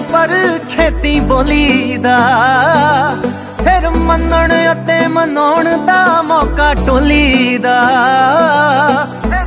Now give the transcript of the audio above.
पर छेती बोलीदा, फिर मनण अते मनाउण दा मौका टोलीदा।